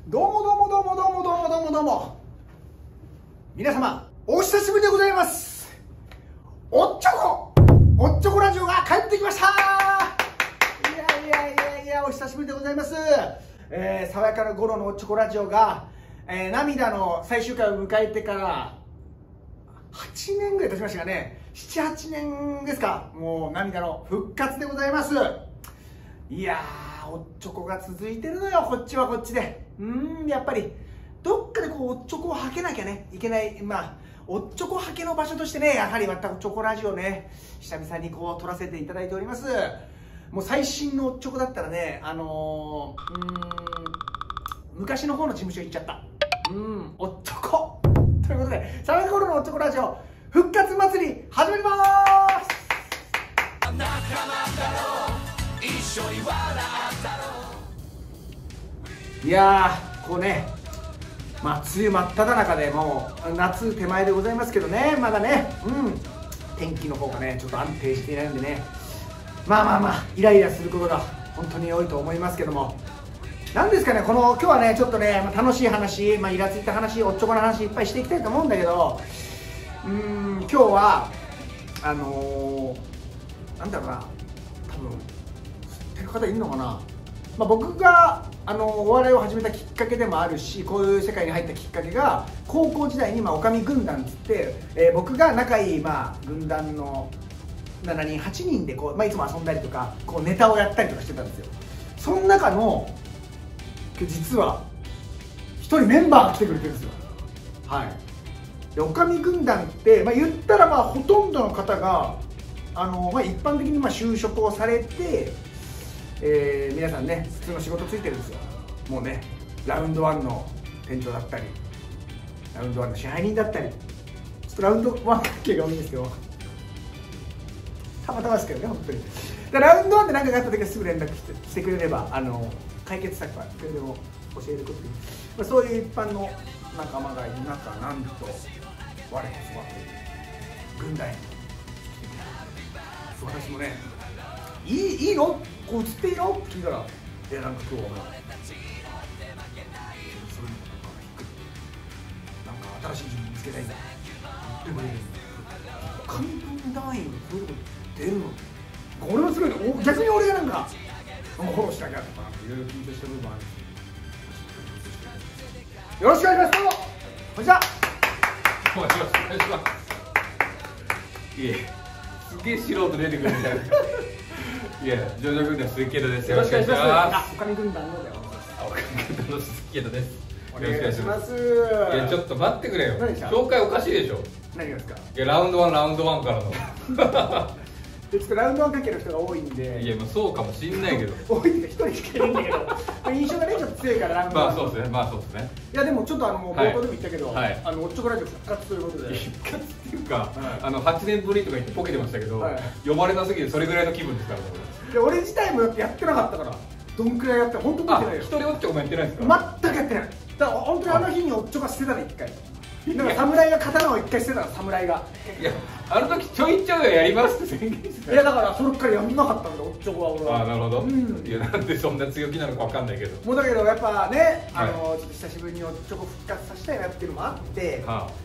どうもどうもどうもどうもどうもどうもどうも皆様お久しぶりでございます。おっちょこラジオが帰ってきました。いやお久しぶりでございます。爽やかな頃のおっちょこラジオが、涙の最終回を迎えてから8年ぐらい経ちましたかね。7、8年ですか。もう涙の復活でございます。いやー、おっちょこが続いてるのよ、こっちはこっちで。やっぱりどっかでこうおっちょこをはけなきゃねいけない、おっちょこはけの場所としてね、やはりまたおっちょこラジオね、久々にこう撮らせていただいております。もう最新のおっちょこだったらね、昔の方の事務所行っちゃった。おっちょこということで、さら頃のおっちょこラジオ復活祭り始まりまーす。いやー、こうね、梅雨真っ只中でもう夏手前でございますけどね、まだね、天気の方がねちょっと安定していないんでね、イライラすることが本当に多いと思いますけども、なんですかね、今日はねちょっとね、楽しい話、イラついた話、おっちょこの話いっぱいしていきたいと思うんだけど、今日はなんだろうな、多分知ってる方いるのかな。僕がお笑いを始めたきっかけでもあるし、こういう世界に入ったきっかけが高校時代におかみ軍団っつって、僕が仲いい軍団の7人8人でこう、いつも遊んだりとかこうネタをやったりとかしてたんですよ。その中の実は1人メンバーが来てくれてるんですよ。でおかみ軍団って、言ったらほとんどの方が一般的に就職をされて、皆さんね普通の仕事ついてるんですよ。もうね、ラウンドワンの店長だったり、ラウンドワンの支配人だったり、ちょっとラウンドワン関係が多いんですけど、たまたまですけどね、本当に。でラウンドワンで何かがあった時はすぐ連絡してくれれば解決策はそれでも教えることで、そういう一般の仲間がいる中、なんと我こそはという軍団に私もね、いいのこう映っていいのって聞いたら、なんか今日は新しい自分見つけたいんだって言ってくれるんだ。関東団員がこういうとこ出るの、これはすごいね。逆に俺がフォローしなきゃとかいろいろ緊張した部分もあるんですけど、よろしくお願いします。どうもこんにちは。 お願いします。いえ、すげえ素人出てくるみたいな。いや、ジョジョ軍団鈴木圭人です。よろしくお願いします。 おかみ軍団のでおかみ軍団の鈴木圭人です。 お願いします。 いや、ちょっと待ってくれよ。紹介おかしいでしょ。 何がですか。 いや、ラウンドワンからの。 ちょっとラウンドワン関係の人が多いんで。 いや、そうかもしんないけど。 多いって一人しかいないんだけど、印象がねちょっと強いからラウンドワン。 そうですね。いやでもちょっと冒頭でも言ったけど、おっちょこラジオ復活ということで。 復活っていうか、8年ぶりとか言ってポケてましたけど、呼ばれなすぎてそれぐらいの気分ですから。 俺自体もやってなかったから、どんくらいやって本当に見てないよ。 一人おっちょこもやってないですか。 全くやってない。だから本当にあの日におっちょこ捨てたね一回。なんか侍が刀を一回捨てたの、侍が。 いや、あの時ちょいちょいやりますって宣言してた。 いやだからそれからやんなかったんだ、おっちょこは俺は。 なるほど。いや、なんでそんな強気なのかわかんないけど。 もうだけどやっぱね、ちょっと久しぶりにおっちょこ復活させたいなっていうのもあって、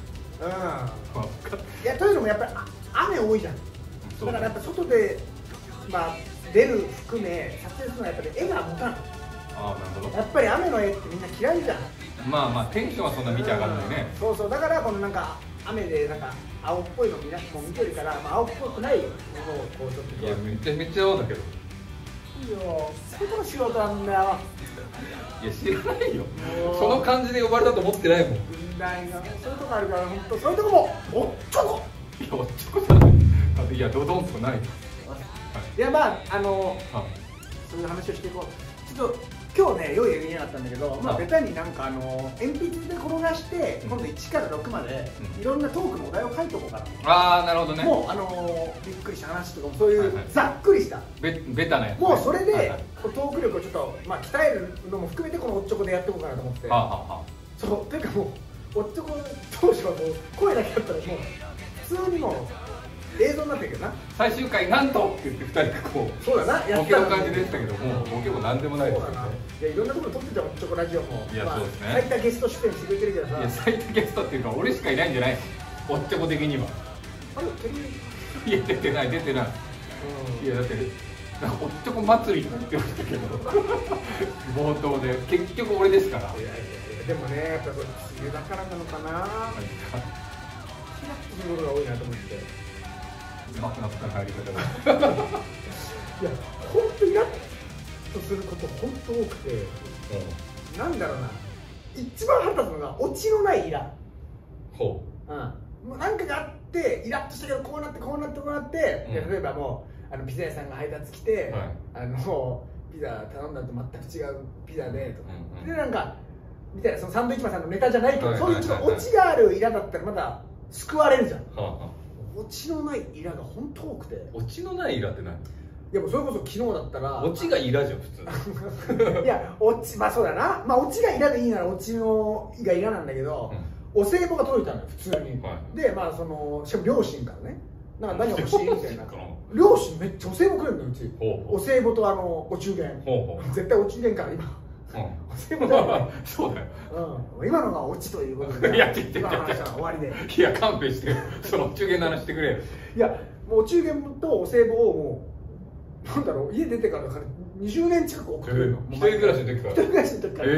いやというのもやっぱり雨多いじゃん。だからやっぱ外で出る含め撮影するのはやっぱり絵が持たない。 なるほど。 やっぱり雨の絵ってみんな嫌いじゃん。 テンションはそんな見て上がらないね。 そうだからこの雨で青っぽいのみんなも見てるから、青っぽくないものをこうちょっと。 いや、めちゃ青だけど。 いいよ、そういうとこ仕事なんだよ。 いや、知らないよ。その感じで呼ばれたと思ってないもん。 そういうとこあるから、本当そういうとこもおっちょこ。 いや、おっちょこじゃない。いや、ドドンとない。 いやそういう話をしていこう。ちょっと今日ね用意できなかったんだけど、ベタに鉛筆で転がして今度1から6までいろんなトークのお題を書いておこうかな。 なるほどね。 もうびっくりした話とかもそういうざっくりしたベタなやつ。 もうそれでトーク力をちょっと鍛えるのも含めてこのおっちょこでやっていこうかなと思って。そうというかもうおっちょこ当時はもう声だけだったらもう普通にもう映像になってるけどな。 最終回なんとって言って2人がこう、 そうだな、 ボケの感じでしたけども、ボケもなんでもないですよね。 いや、いろんなところ撮ってたもん、チョコラジオも。 いや、そうですね。 最多ゲスト出演してくれてるけどさ。 いや、最多ゲストっていうか俺しかいないんじゃないの、おっちょこ的には。 あれ、テレビ。 いや、出てない出てない。いや、だってなんかおっちょこ祭りとか言ってましたけど冒頭で結局俺ですから。 いやいやいや、でもね、やっぱこれ梅雨だからなのかな。キラッとすることが多いなと思って。 うまくなった入り方がいや、本当にイラッとすること本当多くて、なんだろうな、一番腹立つのがオチのないイラ。 ほう。もうなんかがあってイラッとしたけど、こうなってこうなってこうなって、例えばもうピザ屋さんが配達来て、ピザ頼んだと全く違うピザでとか、でなんかみたいな、そのサンドイッチマンさんのネタじゃないけど、そういうちょっとオチがあるイラだったらまだ救われるじゃん。オチのないイラが本当多くて。 オチのないイラって何？ いや、もうそれこそ昨日だったらオチがイラじゃん普通。 いや、オチ、まあそうだな、まあオチがイラでいいならオチのがイラなんだけど、お歳暮が届いたのよ普通に。で、まあそのしかも両親からね、なんか何欲しいみたいな。両親めっちゃお歳暮くれるのようち。お歳暮とお中元。絶対お中元から今。お歳暮だよ。 そうだよ。 今のがオチということで。 いや、 今の話は終わりで。 いや、勘弁して、そのお中元の話してくれよ。 いや、もうお中元とお歳暮をもうなんだろう、家出てから20年近く送ってるの。 一人暮らしの時から。 一人暮らしの時から。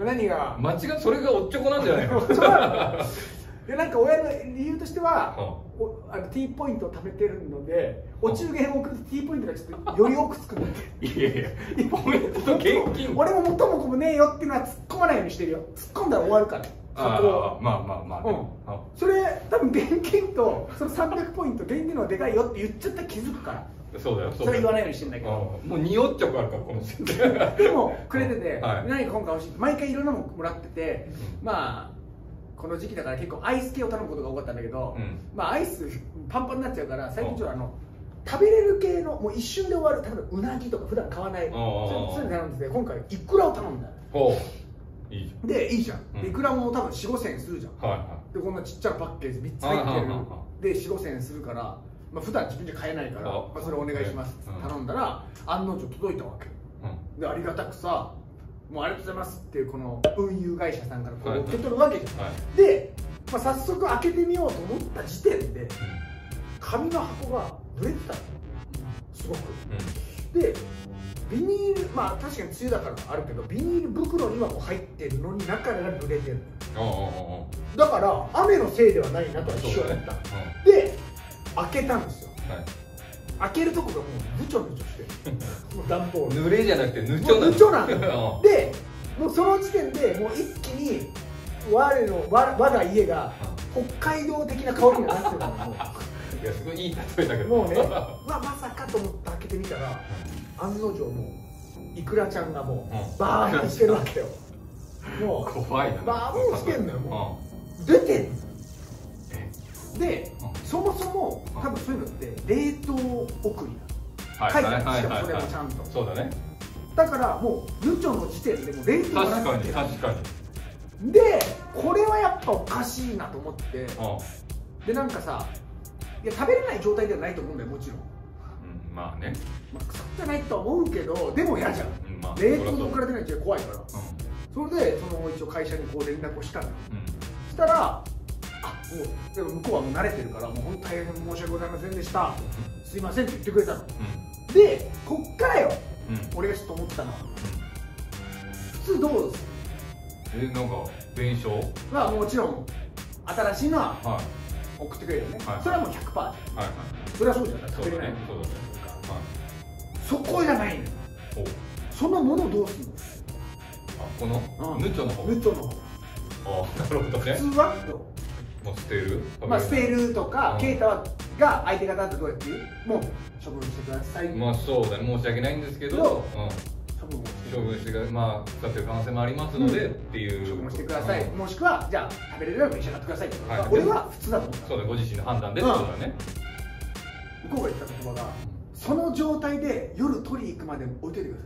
何が間違っ、それがおっちょこなんじゃないの？ そうなの。で、なんか親の理由としては、T ポイントを貯めてるので、お中元を送ると T ポイントがちょっとより多くつくんだって。いやいや、ポイントと現金。俺も元も子もねえよっていうのは突っ込まないようにしてるよ。突っ込んだら終わるから。 まあまあまあ。 それ多分現金とその300ポイント、現金の方がでかいよって言っちゃったら気づくから。 そうだよ。 それ言わないようにしてんだけど。 もう2おっちょこあるからこの時点で。でもくれてて、何か今回欲しいって毎回いろんなものもらってて、まあこの時期だから結構アイス系を頼むことが多かったんだけど、まあアイスパンパンになっちゃうから最近ちょっと食べれる系のもう一瞬で終わる、例えばうなぎとか普段買わない、そういうの頼んでて、今回イクラを頼んだよ。でいいじゃん。イクラも多分4、5千円するじゃん。でこんなちっちゃなパッケージ3つ入ってるで4、5千円するから、まあ普段自分じゃ買えないから、まあそれお願いしますって頼んだら案の定届いたわけ。でありがたくさ、もうありがとうございますっていうこの運輸会社さんからこう受け取るわけじゃん。で、まあ、早速開けてみようと思った時点で紙の箱が濡れてたのすごく。でビニール、まあ確かに梅雨だからあるけどビニール袋にはもう入ってるのに中が濡れてる。だから雨のせいではないなとは一緒だった。で開けたんですよ。開けるとこがもうぬちょぬちょしてもう段ボール濡れじゃなくてぬちょぬちょなんだよ。でもうその時点でもう一気に我が家が北海道的な香りになってたの。 いや、すごいいい例えだけどもうね、まさかと思って開けてみたら案の定もうイクラちゃんがもうバーンしてるわけよ。もう怖いな。 バーンしてんのよ。もう出てんの。で、そもそも多分そういうのって冷凍送りだ。書いてある。しかもそれもちゃんと。 そうだね。だからもうルチョの時点でもう冷凍確かに確かに。で、これはやっぱおかしいなと思って、でなんかさ、いや食べれない状態ではないと思うんだよもちろん。 まあね。 まあ腐ってないとは思うけど、でも嫌じゃん。冷凍で送られてないって怖いから。それでその一応会社にこう連絡をしたの。したら。もうでも向こうはもう慣れてるからもう本当大変申し訳ございませんでした、すいませんって言ってくれたの。でこっからよ、俺がちょっと思ったのは、普通どうですなんか弁償はもちろん新しいのは送ってくれるよね。それはもう 100% じゃん。それはそうじゃない、食べれないの。そこじゃないの。そのものをどうするの？ このヌチョの方。 ヌチョの方。 なるほどね。 普通は捨てる？ まあ捨てるとか、ケイタが相手方だとどうやって言う？もう処分してください。 まあそうだね、申し訳ないんですけど、処分してください。まあ使ってる可能性もありますのでっていう。 処分してください。もしくはじゃあ食べれるように召し上がってください。俺は普通だと思った。 そうだ、ご自身の判断でってことだね。 向こうが言った言葉が、その状態で夜取り行くまで置いといてくだ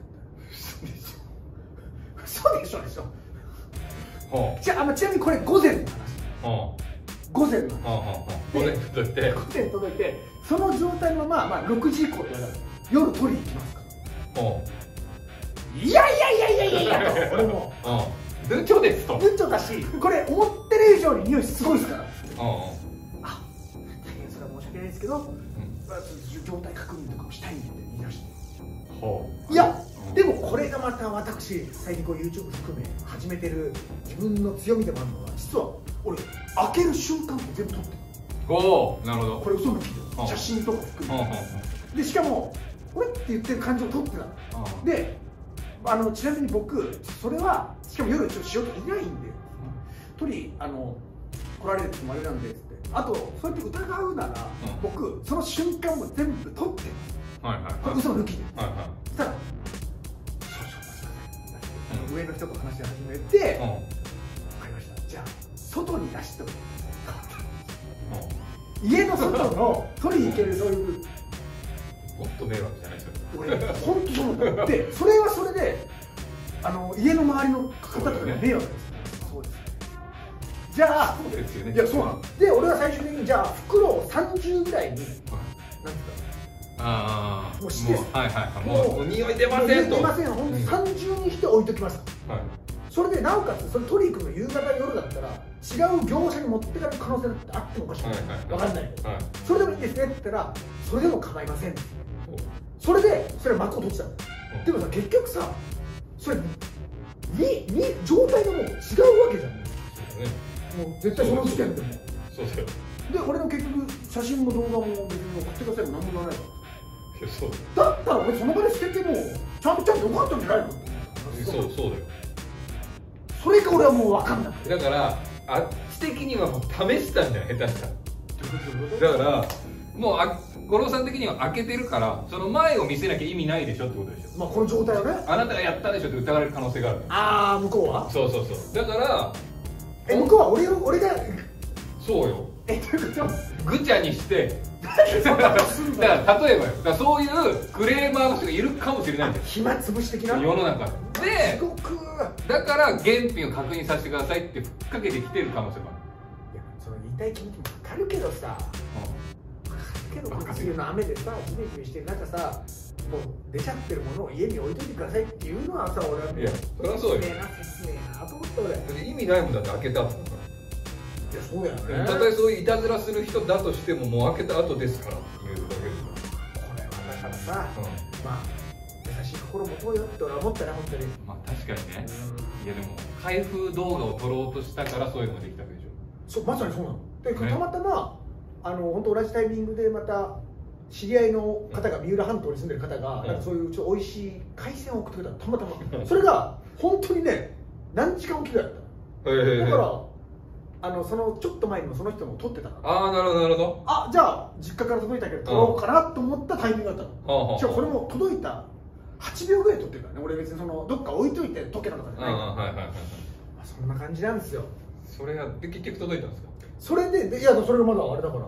さい。嘘でしょ。嘘でしょ。ちなみにこれ午前の話。 午前の午前届いて、 その状態のまま、6時以降って言われたら夜取りに行きますか。いやと俺もルチョですと。 ルチョだし、これ思ってる以上に匂いすごいですから。大変それは申し訳ないですけど、状態確認とかをしたいんでって言い出して、いやでもこれがまた私最近こう YouTube 含め始めてる自分の強みでもあるのは、実は俺開ける瞬間を全部撮ってる。 なるほど。 これ嘘の記事、写真とか含めで、しかもこれって言ってる感じを撮ってた。でちなみに僕それはしかも夜ちょっと仕事いないんで、取り来られるってもあれなんでって、あとそうやって疑うなら、僕その瞬間も全部撮ってます。嘘抜きで。そしたら上の人と話し始めて、分かりました、じゃあ外に出しておく。家の外の取りに行ける、そういうもっと迷惑じゃないですか。 俺本当そうなんで、それはそれで家の周りの方とかに迷惑です。そうです。じゃあそうですよね。 いやそうなんで、俺は最終的にじゃあ袋を30ぐらいに、なんですか、もうしてもう匂い出ませんと。 出ません、ほんと30にして置いときます。それでなおかつそれ取りに行くの夕方夜だったら違う業者に持ってかれる可能性だってあってもおかしくない、分かんないけど、それでもいいですねって言ったら、それでも構いません。それでそれ幕を閉じたの。でもさ、結局さ、それ状態がもう違うわけじゃん。もう絶対その時点でもそうですよ。 で、俺の結局写真も動画も別に送ってくださいも何も言わないから、だったら俺その場で捨ててもちゃんとよかったんじゃないの。 そうだよ。 それか俺はもう分かんない。 だからあっち的にはもう試したんじゃない、下手したら。だからもう五郎さん的には開けてるから、その前を見せなきゃ意味ないでしょってことでしょ。 この状態をね、 あなたがやったでしょって疑われる可能性がある。 向こうはそうだから向こうは俺がそうよ。 どういうこと？ ぐちゃにしてだから例えばよ、そういうクレーマーの人がいるかもしれないんですよ、 暇つぶし的な世の中で。 すごくだから原品を確認させてくださいってふっかけてきてる可能性もある。 いや、その言いたい気持ちも分かるけどさ、けどこっちの雨でさ、ジメジメしてる中さ、もう出ちゃってるものを家に置いといてくださいっていうのはさ、俺はもう、 いや、そりゃそうよ。 説明なと思った俺。 意味ないもんだって開けた後だから。 いや、そうやね。 たとえそういういたずらする人だとしても、もう開けた後ですからっていうだけですよ。 これはだからさ、優しい心持とうよって俺は思ったね、本当に。 確かにね。いやでも開封動画を撮ろうとしたからそういうのができたわけでしょ。 そう、まさにそうなの。で、たまたま本当同じタイミングでまた知り合いの方が三浦半島に住んでる方が、なんかそういうちょっと美味しい海鮮を送ってくれたの、たまたま。それが本当にね、何時間おきぐらいだったの。だからそのちょっと前にもその人も撮ってたから、 なるほどなるほど。 じゃあ実家から届いたけど撮ろうかなと思ったタイミングだったの。じゃあこれも届いた8秒ぐらい撮ってるからね。俺別にどっか置いといて溶けたとかじゃないから。そんな感じなんですよ。 それが結局届いたんですか？ それで、いや、それがまだあれだから、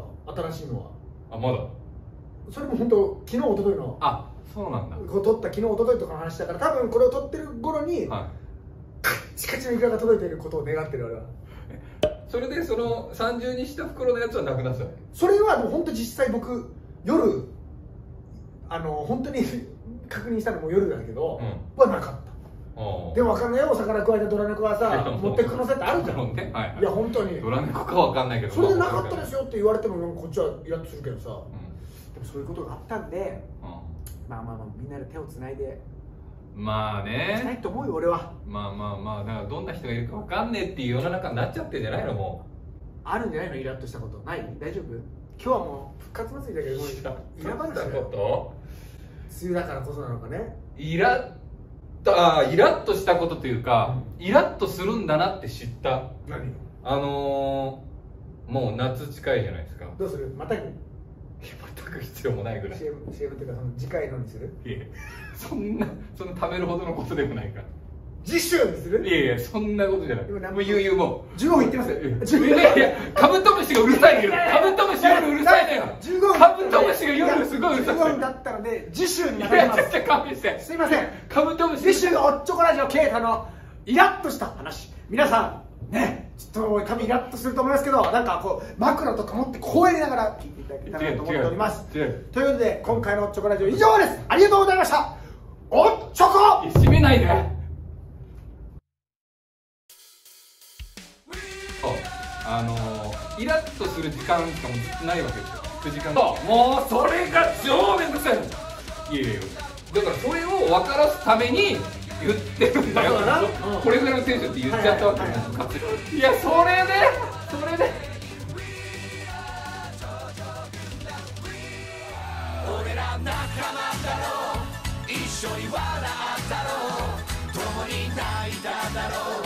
新しいのは。 まだそれも本当、昨日一昨日の。 そうなんだ。 撮った昨日一昨日とかの話だから、多分これを撮ってる頃に、カッチカチのイクラが届いていることを願ってる俺は。 それでその30にした袋のやつはなくなったの？ それはでも本当実際僕、夜、本当に確認したのも夜だけど、はなかった。でも分かんないよ、お魚加えたドラ猫はさ、持ってく可能性ってあるじゃん。いや、本当に。 ドラ猫か分かんないけど。 それでなかったですよって言われても、こっちはイラッとするけどさ。でもそういうことがあったんで、みんなで手をつないで。したいと思うよ、俺は。 だからどんな人がいるか分かんねえっていう世の中になっちゃってんじゃないの？もう。 あるんじゃないの？イラッとしたこと。ない？大丈夫？今日はもう復活祭りだけど、イラ話だよ。梅雨だからこそなのかね。 イラッとしたことというか、イラッとするんだなって知った。 何？ もう夏近いじゃないですか。 どうする？またぎ？ 全く必要もないぐらい。 CM っていうか、次回のにする？ いや、そんなためるほどのことでもないから。 次週にする？ いやそんなことじゃない。もうもう 15分いってますよ。 いやカブトムシがうるさいよ。カブトムシ夜うるさいのよ。カブトムシが夜すごいうるさい。 15分だったので次週にまたぎます。すいません。 カブトムシ。 次週のおっちょこラジオ啓太のイラッとした話。皆さんね、ちょっと多分イラッとすると思いますけど、なんかこう枕とか持ってこうやりながら聞いていただけたらと思っております。ということで今回のおっちょこラジオ以上です。ありがとうございました。おっちょこ。 閉めないで。イラッとする時間しかもずっとないわけですよ。9時間。もうそれが超めんどくさいの。いやいや、だからそれを分からすために言ってるんだよ。これぐらいのテンションって言っちゃったわけよ。いや、それで俺ら仲間だろう、一緒に笑ったろう、共に泣いただろう。